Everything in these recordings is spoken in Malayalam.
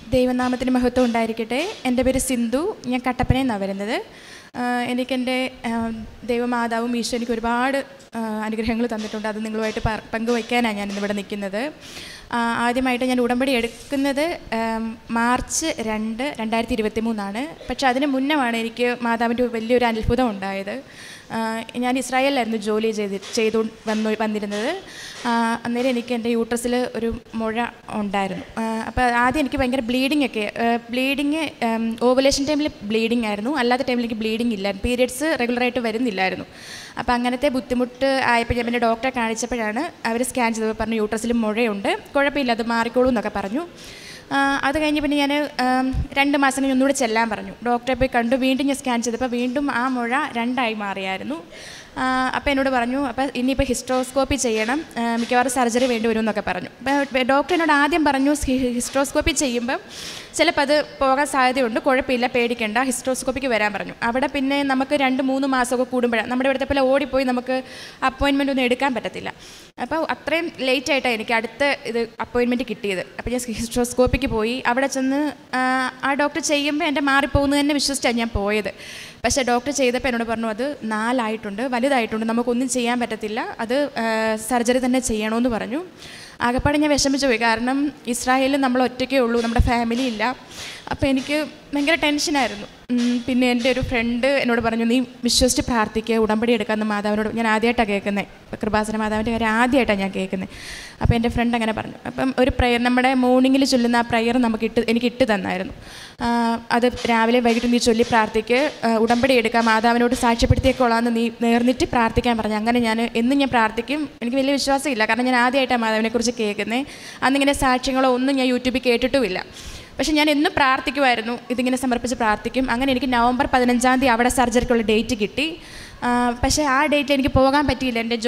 ദൈവനാമത്തിന് മഹത്വം ഉണ്ടായിരിക്കട്ടെ. എൻ്റെ പേര് സിന്ധു. ഞാൻ കട്ടപ്പനയിൽ നിന്നാണ് വരുന്നത്. എനിക്കെൻ്റെ ദൈവമാതാവും ഈശോ എനിക്ക് ഒരുപാട് അനുഗ്രഹങ്ങൾ തന്നിട്ടുണ്ട്. അത് നിങ്ങളുമായിട്ട് പങ്കുവയ്ക്കാനാണ് ഞാൻ ഇന്നിവിടെ നിൽക്കുന്നത്. ആദ്യമായിട്ട് ഞാൻ ഉടമ്പടി എടുക്കുന്നത് മാർച്ച് 2, 2023 പക്ഷേ അതിന് മുന്നമാണ് എനിക്ക് മാതാവിൻ്റെ വലിയൊരു അത്ഭുതം ഉണ്ടായത്. ഞാൻ ഇസ്രായേലിലായിരുന്നു ജോലി വന്നിരുന്നത്. അന്നേരം എനിക്ക് എൻ്റെ യൂട്രസിൽ ഒരു മുഴ ഉണ്ടായിരുന്നു. അപ്പോൾ ആദ്യം എനിക്ക് ഭയങ്കര ബ്ലീഡിങ് ഓവുലേഷൻ ടൈമിൽ ബ്ലീഡിങ് ആയിരുന്നു, അല്ലാത്ത ടൈമിൽ എനിക്ക് ബ്ലീഡിങ് ഇല്ലായിരുന്നു, പീരിയഡ്സ് റെഗുലറായിട്ട് വരുന്നില്ലായിരുന്നു. അപ്പോൾ അങ്ങനത്തെ ബുദ്ധിമുട്ട് ആയപ്പോൾ ഞാൻ പിന്നെ ഡോക്ടറെ കാണിച്ചപ്പോഴാണ് അവർ സ്കാൻ ചെയ്തപ്പോൾ പറഞ്ഞു യൂട്രസിൽ മുഴയുണ്ട്, കുഴപ്പമില്ല, അത് മാറിക്കോളൂ എന്നൊക്കെ പറഞ്ഞു. അത് കഴിഞ്ഞ് പിന്നെ ഞാൻ 2 മാസം കഴിഞ്ഞ് ഒന്നുകൂടെ ചെല്ലാൻ പറഞ്ഞു. ഡോക്ടറെ പോയി കണ്ടു. വീണ്ടും ഞാൻ സ്കാൻ ചെയ്തപ്പോൾ വീണ്ടും ആ മുഴ 2 മാറിയായിരുന്നു. അപ്പോൾ എന്നോട് പറഞ്ഞു, അപ്പോൾ ഇനിയിപ്പോൾ ഹിസ്ട്രോസ്കോപ്പി ചെയ്യണം, മിക്കവാറും സർജറി വേണ്ടി വരും എന്നൊക്കെ പറഞ്ഞു. അപ്പോൾ ഡോക്ടർ എന്നോട് ആദ്യം പറഞ്ഞു ഹിസ്ട്രോസ്കോപ്പി ചെയ്യുമ്പം ചിലപ്പോൾ അത് പോകാൻ സാധ്യതയുണ്ട്, കുഴപ്പമില്ല, പേടിക്കേണ്ട, ഹിസ്ട്രോസ്കോപ്പിക്ക് വരാൻ പറഞ്ഞു. അവിടെ പിന്നെ നമുക്ക് 2-3 മാസമൊക്കെ കൂടുമ്പോഴാണ്, നമ്മുടെ ഇവിടുത്തെ പോലെ ഓടിപ്പോയി നമുക്ക് അപ്പോയിൻമെൻ്റ് ഒന്നും എടുക്കാൻ പറ്റത്തില്ല. അപ്പോൾ അത്രയും ലേറ്റായിട്ടാണ് എനിക്ക് അടുത്ത അപ്പോയിൻമെൻറ്റ് കിട്ടിയത്. അപ്പോൾ ഞാൻ ഹിസ്ട്രോസ്കോപ്പിക്ക് പോയി. അവിടെ ചെന്ന് ആ ഡോക്ടർ ചെയ്യുമ്പോൾ എൻ്റെ മാറിപ്പോകുന്നത് തന്നെ വിശ്വസിച്ചാണ് ഞാൻ പോയത്. പക്ഷേ ഡോക്ടർ ചെയ്തപ്പോൾ എന്നോട് പറഞ്ഞു അത് 4 വലുതായിട്ടുണ്ട്, നമുക്കൊന്നും ചെയ്യാൻ പറ്റത്തില്ല, അത് സർജറി തന്നെ ചെയ്യണമെന്ന് പറഞ്ഞു. ആകെപ്പാടെ ഞാൻ വിഷമിച്ചു പോയി. കാരണം ഇസ്രായേലിൽ നമ്മൾ ഒറ്റയ്ക്കേ ഉള്ളൂ, നമ്മുടെ ഫാമിലി ഇല്ല. അപ്പോൾ എനിക്ക് ഭയങ്കര ടെൻഷനായിരുന്നു. പിന്നെ എൻ്റെ ഒരു ഫ്രണ്ട് എന്നോട് പറഞ്ഞു, നീ വിശ്വസിച്ച് പ്രാർത്ഥിക്കുക, ഉടമ്പടി എടുക്കാമെന്ന് മാതാവിനോട്. ഞാൻ ആദ്യമായിട്ടാണ് കേൾക്കുന്നത്, കൃപാസന മാതാവിൻ്റെ കാര്യം ആദ്യമായിട്ടാണ് ഞാൻ കേൾക്കുന്നത്. അപ്പോൾ എൻ്റെ ഫ്രണ്ട് അങ്ങനെ പറഞ്ഞു. അപ്പം ഒരു പ്രയർ, നമ്മുടെ മോർണിംഗിൽ ചൊല്ലുന്ന ആ പ്രയർ എനിക്ക് ഇട്ട് തന്നായിരുന്നു. അത് രാവിലെ വൈകിട്ട് നീ ചൊല്ലി പ്രാർത്ഥിക്ക്, ഉടമ്പടി എടുക്കാം, മാതാവിനോട് സാക്ഷ്യപ്പെടുത്തിയേക്കോളാന്ന് നീ നേർന്നിട്ട് പ്രാർത്ഥിക്കാൻ പറഞ്ഞു. അങ്ങനെ ഞാൻ എന്നും ഞാൻ പ്രാർത്ഥിക്കും. എനിക്ക് വലിയ വിശ്വാസമില്ല, കാരണം ഞാൻ ആദ്യമായിട്ടാണ് മാതാവിനെക്കുറിച്ച് കേൾക്കുന്നത്. അന്നിങ്ങനെ സാക്ഷ്യങ്ങളോ ഒന്നും ഞാൻ യൂട്യൂബിൽ കേട്ടിട്ടുമില്ല. പക്ഷേ ഞാൻ എന്നും പ്രാർത്ഥിക്കുമായിരുന്നു, ഇതിങ്ങനെ സമർപ്പിച്ച് പ്രാർത്ഥിക്കും. അങ്ങനെ എനിക്ക് നവംബർ 15 അവിടെ സർജറിക്കുള്ള ഡേറ്റ് കിട്ടി. പക്ഷേ ആ ഡേറ്റിൽ എനിക്ക് പോകാൻ പറ്റിയില്ല. എൻ്റെ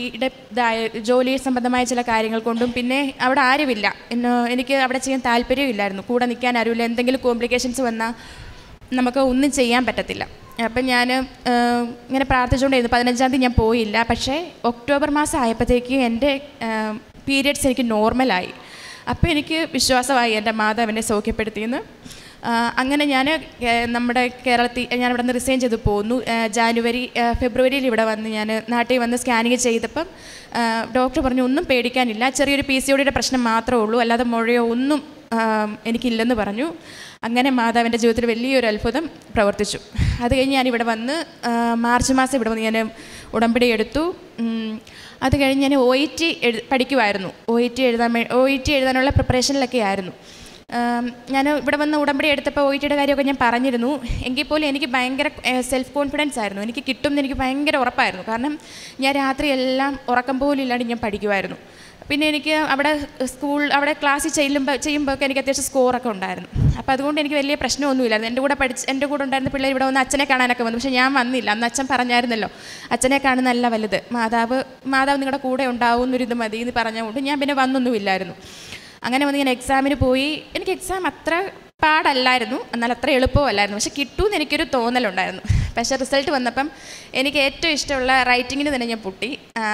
ജോലി സംബന്ധമായ ചില കാര്യങ്ങൾ കൊണ്ടും പിന്നെ അവിടെ ആരുമില്ല, എനിക്ക് അവിടെ ചെയ്യാൻ താല്പര്യമില്ലായിരുന്നു, കൂടെ നിൽക്കാൻ ആരുമില്ല. എന്തെങ്കിലും കോംപ്ലിക്കേഷൻസ് വന്നാൽ നമുക്ക് ഒന്നും ചെയ്യാൻ പറ്റത്തില്ല. അപ്പം ഞാൻ ഇങ്ങനെ പ്രാർത്ഥിച്ചുകൊണ്ടിരുന്നു. 15 ഞാൻ പോയില്ല. പക്ഷേ ഒക്ടോബർ മാസം ആയപ്പോഴത്തേക്ക് എൻ്റെ പീരിയഡ്സ് എനിക്ക് നോർമലായി. അപ്പോൾ എനിക്ക് വിശ്വാസമായി എൻ്റെ മാതാവിനെ സൗഖ്യപ്പെടുത്തിയെന്ന്. അങ്ങനെ ഞാൻ നമ്മുടെ കേരളത്തിൽ ഞാനിവിടെ നിന്ന് റിസൈൻ ചെയ്ത് പോന്നു. ഫെബ്രുവരിയിൽ ഇവിടെ വന്ന് ഞാൻ നാട്ടിൽ വന്ന് സ്കാനിങ് ചെയ്തപ്പം ഡോക്ടർ പറഞ്ഞു ഒന്നും പേടിക്കാനില്ല, ചെറിയൊരു PCOD പ്രശ്നം മാത്രമേ ഉള്ളൂ, അല്ലാതെ മുഴയോ ഒന്നും എനിക്കില്ലെന്ന് പറഞ്ഞു. അങ്ങനെ മാതാവിൻ്റെ ജീവിതത്തിൽ വലിയൊരു അത്ഭുതം പ്രവർത്തിച്ചു. അത് കഴിഞ്ഞ് ഞാനിവിടെ വന്ന് മാർച്ച് മാസം ഇവിടെ വന്ന് ഞാൻ ഉടമ്പടി എടുത്തു. അത് കഴിഞ്ഞ് ഞാൻ OET പഠിക്കുമായിരുന്നു. OET എഴുതാനുള്ള പ്രിപ്പറേഷനിലൊക്കെ ആയിരുന്നു. ഞാൻ ഇവിടെ വന്ന് ഉടമ്പടി എടുത്തപ്പോൾ OETയുടെ കാര്യമൊക്കെ ഞാൻ പറഞ്ഞിരുന്നു. എങ്കിൽ പോലും എനിക്ക് ഭയങ്കര സെൽഫ് കോൺഫിഡൻസ് ആയിരുന്നു. എനിക്ക് കിട്ടുമെന്ന് എനിക്ക് ഭയങ്കര ഉറപ്പായിരുന്നു. കാരണം ഞാൻ രാത്രി എല്ലാം ഉറക്കം പോലും ഇല്ലാണ്ട് ഞാൻ പഠിക്കുമായിരുന്നു. പിന്നെ എനിക്ക് അവിടെ ക്ലാസ്സിൽ ചെയ്യുമ്പോഴൊക്കെ എനിക്ക് അത്യാവശ്യം സ്കോറൊക്കെ ഉണ്ടായിരുന്നു. അപ്പോൾ അതുകൊണ്ട് എനിക്ക് വലിയ പ്രശ്നമൊന്നുമില്ലായിരുന്നു. എൻ്റെ കൂടെ ഉണ്ടായിരുന്ന പിള്ളേർ ഇവിടെ വന്ന് അച്ഛനെ കാണാനൊക്കെ വന്നു. പക്ഷേ ഞാൻ വന്നില്ല. അന്ന് അച്ഛൻ പറഞ്ഞായിരുന്നല്ലോ, അച്ഛനെ കാണുന്നതല്ല വലുത്, മാതാവ് നിങ്ങളുടെ കൂടെ ഉണ്ടാവും എന്നൊരിത് മതി എന്ന് പറഞ്ഞുകൊണ്ട് ഞാൻ പിന്നെ വന്നൊന്നുമില്ലായിരുന്നു. അങ്ങനെ വന്ന് ഞാൻ എക്സാമിന് പോയി. എനിക്ക് എക്സാം അത്ര പാടല്ലായിരുന്നു, എന്നാൽ അത്ര എളുപ്പമല്ലായിരുന്നു. പക്ഷെ കിട്ടുമെന്ന് എനിക്കൊരു തോന്നലുണ്ടായിരുന്നു. പക്ഷേ റിസൾട്ട് വന്നപ്പം എനിക്ക് ഏറ്റവും ഇഷ്ടമുള്ള റൈറ്റിങ്ങിന് തന്നെ ഞാൻ പൊട്ടി,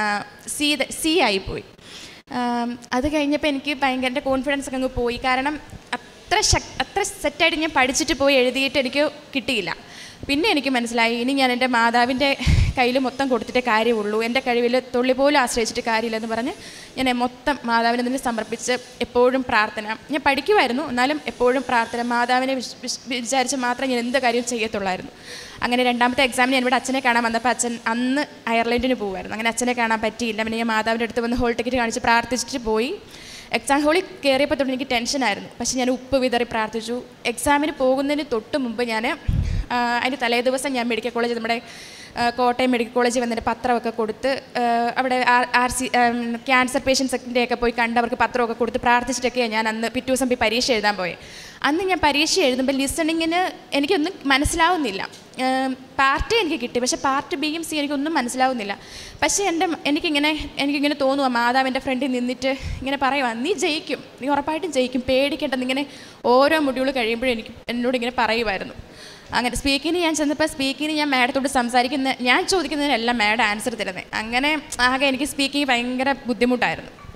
C ആയിപ്പോയി. അത് കഴിഞ്ഞപ്പോൾ എനിക്ക് ഭയങ്കര കോൺഫിഡൻസ് ഒക്കെ അങ്ങ് പോയി. കാരണം അത്ര സെറ്റായിട്ട് ഞാൻ പഠിച്ചിട്ട് പോയി എഴുതിയിട്ട് എനിക്ക് കിട്ടിയില്ല. പിന്നെ എനിക്ക് മനസ്സിലായി, ഇനി ഞാൻ എൻ്റെ മാതാവിൻ്റെ കയ്യിൽ മൊത്തം കൊടുത്തിട്ടേ കാര്യമുള്ളൂ, എൻ്റെ കഴിവിൽ തുള്ളി പോലും ആശ്രയിച്ചിട്ട് കാര്യമില്ലെന്ന് പറഞ്ഞ് ഞാൻ മൊത്തം മാതാവിനെ തന്നെ സമർപ്പിച്ച് എപ്പോഴും പ്രാർത്ഥന. ഞാൻ പഠിക്കുമായിരുന്നു, എന്നാലും എപ്പോഴും പ്രാർത്ഥന, മാതാവിനെ വിചാരിച്ച് മാത്രമേ ഞാൻ എന്ത് കാര്യവും ചെയ്യത്തുള്ളായിരുന്നു. അങ്ങനെ 2ാമത്തെ എക്സാമിന് ഞാൻ ഇവിടെ അച്ഛനെ കാണാൻ വന്നപ്പോൾ അച്ഛൻ അന്ന് അയർലൻഡിന് പോകുമായിരുന്നു. അങ്ങനെ അച്ഛനെ കാണാൻ പറ്റിയില്ല. പിന്നെ ഞാൻ മാതാവിൻ്റെ അടുത്ത് വന്ന് ഹോൾ ടിക്കറ്റ് കാണിച്ച് പ്രാർത്ഥിച്ചിട്ട് പോയി. എക്സാം ഹോളിൽ കയറിയപ്പോൾ തൊട്ട് എനിക്ക് ടെൻഷനായിരുന്നു. പക്ഷേ ഞാൻ ഉപ്പ് വിതറി പ്രാർത്ഥിച്ചു. എക്സാമിന് പോകുന്നതിന് തൊട്ട് മുമ്പ് ഞാൻ അതിൻ്റെ തലേ ദിവസം ഞാൻ മെഡിക്കൽ കോളേജ്, നമ്മുടെ കോട്ടയം മെഡിക്കൽ കോളേജിൽ വന്നിട്ട് പത്രമൊക്കെ കൊടുത്ത് അവിടെ ക്യാൻസർ പേഷ്യൻസിൻ്റെയൊക്കെ പോയി കണ്ട് അവർക്ക് പത്രമൊക്കെ കൊടുത്ത് പ്രാർത്ഥിച്ചിട്ടൊക്കെയാണ് ഞാൻ അന്ന് പിറ്റേ ദിവസം പോയി പരീക്ഷ എഴുതാൻ പോയത്. അന്ന് ഞാൻ പരീക്ഷ എഴുതുമ്പോൾ ലിസണിങ്ങിന് എനിക്കൊന്നും മനസ്സിലാവുന്നില്ല. പാർട്ട് എനിക്ക് കിട്ടി, പക്ഷേ പാർട്ട് Bയും C എനിക്കൊന്നും മനസ്സിലാവുന്നില്ല. പക്ഷേ എനിക്കിങ്ങനെ തോന്നുക, മാതാവിൻ്റെ ഫ്രണ്ടിൽ നിന്നിട്ട് ഇങ്ങനെ പറയുക, നീ ജയിക്കും, നീ ഉറപ്പായിട്ടും ജയിക്കും, പേടിക്കേണ്ടെന്ന് ഇങ്ങനെ ഓരോ മൊഡ്യൂൾ കഴിയുമ്പോഴും എന്നോട് ഇങ്ങനെ പറയുമായിരുന്നു. അങ്ങനെ സ്പീക്കിന് ഞാൻ ചെന്നപ്പോൾ ഞാൻ മാഡത്തോട് ഞാൻ ചോദിക്കുന്നതിനെല്ലാം മാഡം ആൻസർ തരുന്നത്. അങ്ങനെ ആകെ എനിക്ക് സ്പീക്കിങ് ഭയങ്കര ബുദ്ധിമുട്ടായിരുന്നു.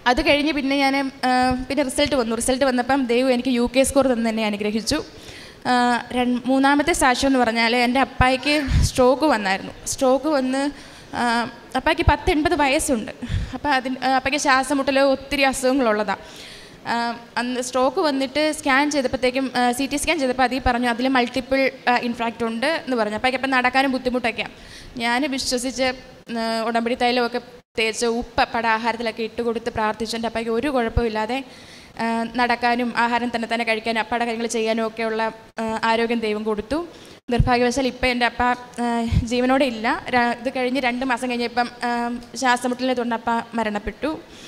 അത് കഴിഞ്ഞ് പിന്നെ ഞാൻ റിസൾട്ട് വന്നപ്പം ദൈവം എനിക്ക് UK സ്കോർ തന്ന് എന്നെ അനുഗ്രഹിച്ചു. മൂന്നാമത്തെ സാക്ഷ്യം എന്ന് പറഞ്ഞാൽ എൻ്റെ അപ്പായ്ക്ക് സ്ട്രോക്ക് വന്നായിരുന്നു. സ്ട്രോക്ക് വന്ന് അപ്പായ്ക്ക് 80 വയസ്സുണ്ട്. അപ്പോൾ അപ്പായ്ക്ക് ശ്വാസം മുട്ടൽ ഒത്തിരി അസുഖങ്ങളുള്ളതാണ്. അന്ന് സ്ട്രോക്ക് വന്നിട്ട് സ്കാൻ ചെയ്തപ്പോഴത്തേക്കും CT സ്കാൻ ചെയ്തപ്പോൾ അതിൽ പറഞ്ഞു അതിൽ മൾട്ടിപ്പിൾ ഇൻഫ്രാക്റ്റ് ഉണ്ട് എന്ന് പറഞ്ഞു. അപ്പം നടക്കാനും ബുദ്ധിമുട്ടൊക്കെയാണ്. ഞാൻ വിശ്വസിച്ച് ഉടമ്പടി തൈലമൊക്കെ തേച്ച് ഉപ്പപ്പട ആഹാരത്തിലൊക്കെ ഇട്ട് കൊടുത്ത് പ്രാർത്ഥിച്ചു. എൻ്റെ അപ്പയ്ക്ക് ഒരു കുഴപ്പമില്ലാതെ നടക്കാനും ആഹാരം തന്നെ കഴിക്കാനും അപ്പട കാര്യങ്ങൾ ചെയ്യാനും ഒക്കെയുള്ള ആരോഗ്യം ദൈവം കൊടുത്തു. നിർഭാഗ്യവശാൽ ഇപ്പം എൻ്റെ അപ്പ ജീവനോടെ ഇല്ല. ഇത് കഴിഞ്ഞ് 2 മാസം കഴിഞ്ഞപ്പം ശ്വാസമുട്ടലിനെ തുടർന്ന് അപ്പ മരണപ്പെട്ടു.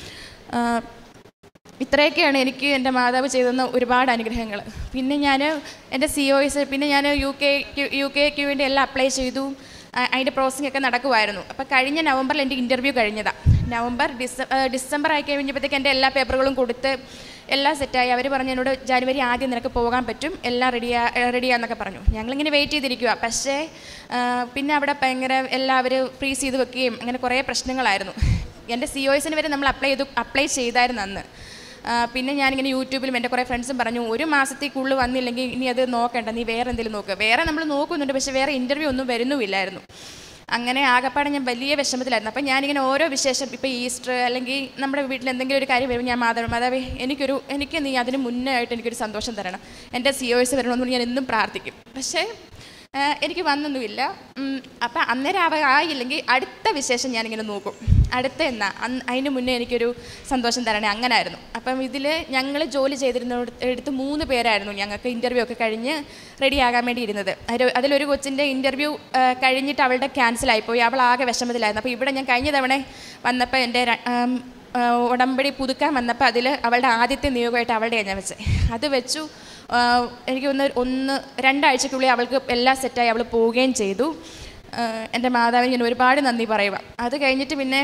ഇത്രയൊക്കെയാണ് എനിക്ക് എൻ്റെ മാതാവ് ചെയ്തെന്ന ഒരുപാട് അനുഗ്രഹങ്ങൾ. പിന്നെ ഞാൻ എൻ്റെ COS പിന്നെ ഞാൻ UK വേണ്ടി എല്ലാം അപ്ലൈ ചെയ്തു. അതിൻ്റെ പ്രോസസ്സിംഗ് ഒക്കെ നടക്കുമായിരുന്നു. അപ്പോൾ കഴിഞ്ഞ നവംബറിൽ എൻ്റെ ഇൻ്റർവ്യൂ കഴിഞ്ഞതാണ്. ഡിസംബർ ആയി കഴിഞ്ഞപ്പോഴത്തേക്ക് എൻ്റെ എല്ലാ പേപ്പറുകളും കൊടുത്ത് എല്ലാം സെറ്റായി. അവർ പറഞ്ഞു എന്നോട് ജനുവരി ആദ്യം നിനക്ക് പോകാൻ പറ്റും, എല്ലാം റെഡിയാന്നൊക്കെ പറഞ്ഞു. ഞങ്ങളിങ്ങനെ വെയിറ്റ് ചെയ്തിരിക്കുക. പക്ഷേ പിന്നെ അവിടെ ഭയങ്കര എല്ലാവരും ഫ്രീസ് ചെയ്ത് വെക്കുകയും അങ്ങനെ കുറേ പ്രശ്നങ്ങളായിരുന്നു. എൻ്റെ COSന് വരെ നമ്മൾ അപ്ലൈ ചെയ്തായിരുന്നു അന്ന്. പിന്നെ ഞാനിങ്ങനെ യൂട്യൂബിലും എൻ്റെ കുറേ ഫ്രണ്ട്സും പറഞ്ഞു 1 മാസത്തേക്കുള്ളിൽ വന്നില്ലെങ്കിൽ ഇനി അത് നോക്കണ്ട, നീ വേറെ എന്തെങ്കിലും നോക്കുക. വേറെ നമ്മൾ നോക്കുന്നുണ്ട്, പക്ഷേ വേറെ ഇൻ്റർവ്യൂ ഒന്നും വരുന്നുമില്ലായിരുന്നു. അങ്ങനെ ആകപ്പാടെ ഞാൻ വലിയ വിഷമത്തിലായിരുന്നു. അപ്പം ഞാനിങ്ങനെ ഓരോ വിശേഷം, ഇപ്പോൾ ഈസ്റ്റർ അല്ലെങ്കിൽ നമ്മുടെ വീട്ടിൽ എന്തെങ്കിലും ഒരു കാര്യം വരുമ്പോൾ ഞാൻ മാതാവേ എനിക്ക് നീ അതിന് മുന്നേ ആയിട്ട് എനിക്കൊരു സന്തോഷം തരണം, എൻ്റെ COS വരണമെന്ന് ഞാൻ എന്നും പ്രാർത്ഥിക്കും. പക്ഷേ എനിക്ക് വന്നൊന്നുമില്ല. അപ്പം അന്നേരം ആയില്ലെങ്കിൽ അടുത്ത വിശേഷം ഞാനിങ്ങനെ നോക്കും, അടുത്ത അതിന് മുന്നേ എനിക്കൊരു സന്തോഷം തരണേ, അങ്ങനെ ആയിരുന്നു. അപ്പം ഇതിൽ ഞങ്ങൾ ജോലി ചെയ്തിരുന്നിടത്ത് 3 പേരായിരുന്നു ഞങ്ങൾക്ക് ഇൻ്റർവ്യൂ ഒക്കെ കഴിഞ്ഞ് റെഡിയാകാൻ വേണ്ടി ഇരുന്നത്. അതിലൊരു കൊച്ചിൻ്റെ ഇൻ്റർവ്യൂ കഴിഞ്ഞിട്ട് അവളുടെ ക്യാൻസലായിപ്പോയി. അവൾ ആകെ വിഷമത്തിലായിരുന്നു. അപ്പോൾ ഇവിടെ ഞാൻ കഴിഞ്ഞ തവണ വന്നപ്പോൾ എൻ്റെ ഉടമ്പടി പുതുക്കാൻ വന്നപ്പോൾ അതിൽ അവളുടെ ആദ്യത്തെ നിയോഗമായിട്ട് അവളുടെയാണ് ഞാൻ വെച്ചത്. അത് വെച്ചു. എനിക്ക് 1-2 ആഴ്ചയ്ക്കുള്ളിൽ അവൾക്ക് എല്ലാം സെറ്റായി അവൾ പോവുകയും ചെയ്തു. എൻ്റെ മാതാവിന് ഞാൻ ഒരുപാട് നന്ദി പറയുക. അത് കഴിഞ്ഞിട്ട് പിന്നെ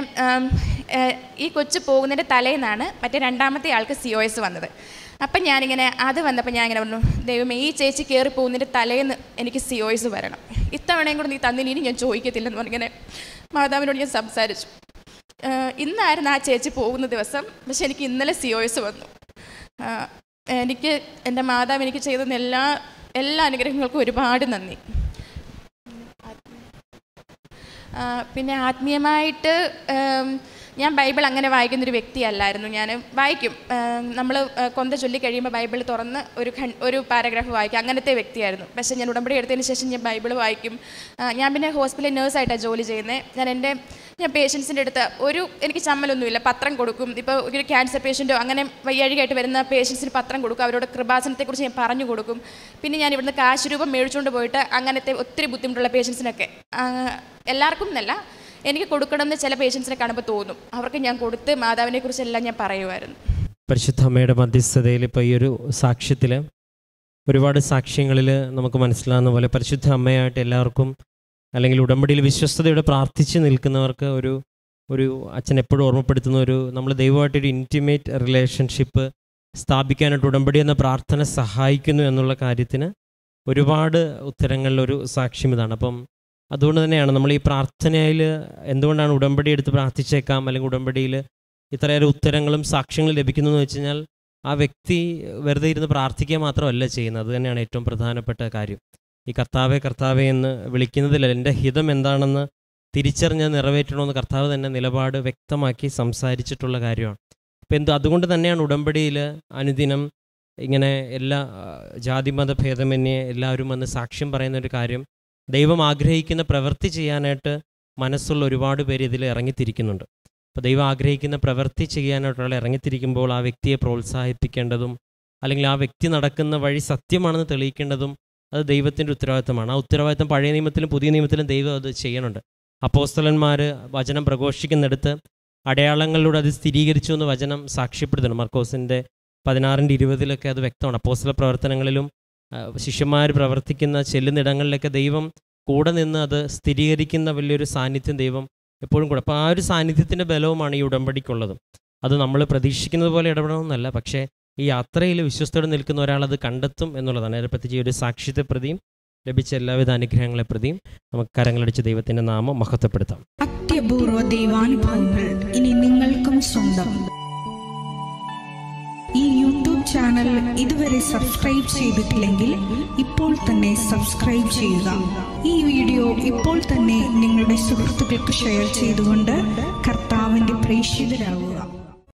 ഈ കൊച്ച് പോകുന്നതിൻ്റെ തലേന്നാണ് മറ്റേ 2ാമത്തെ ആൾക്ക് COS വന്നത്. അപ്പം ഞാനിങ്ങനെ അത് വന്നപ്പോൾ ഞാൻ ഇങ്ങനെ പറഞ്ഞു, ദൈവമേ ഈ ചേച്ചി കയറി പോകുന്നതിൻ്റെ തലേന്ന് എനിക്ക് COS വരണം, ഇത്തവണയും കൂടെ നീ തന്നിന് ഇനി ഞാൻ ചോദിക്കത്തില്ലെന്ന് പറഞ്ഞിങ്ങനെ മാതാവിനോട് ഞാൻ സംസാരിച്ചു. ഇന്നായിരുന്നു ആ ചേച്ചി പോകുന്ന ദിവസം. പക്ഷെ എനിക്ക് ഇന്നലെ COS വന്നു. എനിക്ക് എൻ്റെ മാതാവ് എനിക്ക് ചെയ്തെന്ന എല്ലാ അനുഗ്രഹങ്ങൾക്കും ഒരുപാട് നന്ദി. പിന്നെ ആത്മീയമായിട്ട് ഞാൻ ബൈബിൾ അങ്ങനെ വായിക്കുന്നൊരു വ്യക്തിയല്ലായിരുന്നു. ഞാൻ വായിക്കും, നമ്മൾ കൊന്ത ചൊല്ലി കഴിയുമ്പോൾ ബൈബിൾ തുറന്ന് ഒരു പാരഗ്രാഫ് വായിക്കും, അങ്ങനത്തെ വ്യക്തിയായിരുന്നു. പക്ഷേ ഞാൻ ഉടമ്പടി എടുത്തതിന് ശേഷം ഞാൻ ബൈബിൾ വായിക്കും. ഞാൻ പിന്നെ ഹോസ്പിറ്റലിൽ നേഴ്സായിട്ടാണ് ജോലി ചെയ്യുന്നത്. ഞാൻ പേഷ്യൻസിൻ്റെ അടുത്ത് എനിക്ക് ചമ്മലൊന്നുമില്ല, പത്രം കൊടുക്കും. ഇപ്പോൾ ഒരു ക്യാൻസർ പേഷ്യൻറ്റോ അങ്ങനെ വയ്യാഴികയായിട്ട് വരുന്ന പേഷ്യൻസിന് പത്രം കൊടുക്കും, അവരോട് കൃപാസനത്തെക്കുറിച്ച് ഞാൻ പറഞ്ഞു കൊടുക്കും. പിന്നെ ഞാൻ ഇവിടുന്ന് കാശ് രൂപം മേടിച്ചുകൊണ്ട് പോയിട്ട് അങ്ങനത്തെ ഒത്തിരി ബുദ്ധിമുട്ടുള്ള പേഷ്യൻസിനൊക്കെ, എല്ലാവർക്കും എന്നല്ല, എനിക്ക് കൊടുക്കണമെന്ന് ചില പേഷ്യൻസിനെ കാണുമ്പോൾ തോന്നും, അവർക്ക് ഞാൻ കൊടുത്ത് മാതാവിനെ കുറിച്ചെല്ലാം ഞാൻ പറയുമായിരുന്നു. പരിശുദ്ധ അമ്മയുടെ മധ്യസ്ഥതയിൽ ഇപ്പോൾ ഈ ഒരു സാക്ഷ്യത്തിൽ ഒരുപാട് സാക്ഷ്യങ്ങളിൽ നമുക്ക് മനസ്സിലാകുന്ന പോലെ പരിശുദ്ധ അമ്മയായിട്ട് എല്ലാവർക്കും അല്ലെങ്കിൽ ഉടമ്പടിയിൽ വിശ്വസ്തയോടെ പ്രാർത്ഥിച്ച് നിൽക്കുന്നവർക്ക് ഒരു അച്ഛൻ എപ്പോഴും ഓർമ്മപ്പെടുത്തുന്ന നമ്മൾ ദൈവമായിട്ടൊരു ഇൻറ്റിമേറ്റ് റിലേഷൻഷിപ്പ് സ്ഥാപിക്കാനായിട്ട് ഉടമ്പടി എന്ന പ്രാർത്ഥന സഹായിക്കുന്നു എന്നുള്ള കാര്യത്തിന് ഒരുപാട് ഉത്തരങ്ങളിലൊരു സാക്ഷ്യം ഇതാണ്. അപ്പം അതുകൊണ്ട് തന്നെയാണ് നമ്മൾ ഈ പ്രാർത്ഥനയിൽ എന്തുകൊണ്ടാണ് ഉടമ്പടി എടുത്ത് പ്രാർത്ഥിച്ചേക്കാം അല്ലെങ്കിൽ ഉടമ്പടിയിൽ ഇത്രയേറെ ഉത്തരങ്ങളും സാക്ഷ്യങ്ങളും ലഭിക്കുന്നതെന്ന് വെച്ച് കഴിഞ്ഞാൽ ആ വ്യക്തി വെറുതെ ഇരുന്ന് പ്രാർത്ഥിക്കുക മാത്രമല്ല ചെയ്യുന്നത്. അത് തന്നെയാണ് ഏറ്റവും പ്രധാനപ്പെട്ട കാര്യം. ഈ കർത്താവെ എന്ന് വിളിക്കുന്നതിൽ എൻ്റെ ഹിതം എന്താണെന്ന് തിരിച്ചറിഞ്ഞ് നിറവേറ്റണമെന്ന് കർത്താവ് തന്നെ നിലപാട് വ്യക്തമാക്കി സംസാരിച്ചിട്ടുള്ള കാര്യമാണ്. അപ്പോൾ അതുകൊണ്ട് തന്നെയാണ് ഉടമ്പടിയിൽ അനുദിനം ഇങ്ങനെ എല്ലാ ജാതിമത ഭേദമന്യേ എല്ലാവരും വന്ന് സാക്ഷ്യം പറയുന്ന ഒരു കാര്യം, ദൈവം ആഗ്രഹിക്കുന്ന പ്രവൃത്തി ചെയ്യാനായിട്ട് മനസ്സുള്ള ഒരുപാട് പേര് ഇതിൽ ഇറങ്ങിത്തിരിക്കുന്നുണ്ട്. അപ്പോൾ ദൈവം ആഗ്രഹിക്കുന്ന പ്രവൃത്തി ചെയ്യാനായിട്ടുള്ള ഇറങ്ങിത്തിരിക്കുമ്പോൾ ആ വ്യക്തിയെ പ്രോത്സാഹിപ്പിക്കേണ്ടതും അല്ലെങ്കിൽ ആ വ്യക്തി നടക്കുന്ന വഴി സത്യമാണെന്ന് തെളിയിക്കേണ്ടതും അത് ദൈവത്തിൻ്റെ ഉത്തരവാദിത്തമാണ്. ആ ഉത്തരവാദിത്തം പഴയ നിയമത്തിലും പുതിയ നിയമത്തിലും ദൈവം അത് ചെയ്യുന്നുണ്ട്. അപ്പോസ്തലന്മാർ വചനം പ്രഘോഷിക്കുന്നിടത്ത് അടയാളങ്ങളിലൂടെ അത് സ്ഥിരീകരിച്ചു എന്ന് വചനം സാക്ഷ്യപ്പെടുത്തുന്നു. മർക്കോസിൻ്റെ 16:20 അത് വ്യക്തമാണ്. അപ്പോസ്തല പ്രവർത്തനങ്ങളിലും ശിഷ്യന്മാർ പ്രവർത്തിക്കുന്ന ചെല്ലുന്നിടങ്ങളിലൊക്കെ ദൈവം കൂടെ നിന്ന് അത് സ്ഥിരീകരിക്കുന്ന വലിയൊരു സാന്നിധ്യം ദൈവം എപ്പോഴും കൂടെ. അപ്പോൾ ആ ഒരു സാന്നിധ്യത്തിൻ്റെ ബലവുമാണ് ഈ ഉടമ്പടിക്കുള്ളത്. അത് നമ്മൾ പ്രതീക്ഷിക്കുന്നത് പോലെ ഇടപെടണമെന്നല്ല, പക്ഷേ ഈ യാത്രയിൽ വിശ്വസ്തയോടെ നിൽക്കുന്ന ഒരാളത് കണ്ടെത്തും എന്നുള്ളതാണ്. അതിനെ പ്രത്യേകിച്ച് ഈ ഒരു സാക്ഷ്യത്തെ പ്രതിയും ലഭിച്ച എല്ലാവിധ അനുഗ്രഹങ്ങളെ പ്രതിയും നമുക്ക് കരങ്ങളടിച്ച് ദൈവത്തിൻ്റെ നാമം മഹത്വപ്പെടുത്താം. അത്യപൂർവ ദൈവാനുഭവങ്ങൾ ഇനി നിങ്ങൾക്കും സ്വന്തം. യൂട്യൂബ് ചാനൽ ഇതുവരെ സബ്സ്ക്രൈബ് ചെയ്തിട്ടില്ലെങ്കിൽ ഇപ്പോൾ തന്നെ സബ്സ്ക്രൈബ് ചെയ്യുക. ഈ വീഡിയോ ഇപ്പോൾ തന്നെ നിങ്ങളുടെ സുഹൃത്തുക്കൾക്ക് ഷെയർ ചെയ്തുകൊണ്ട് കർത്താവിൻ്റെ പ്രേക്ഷിതരാകുക.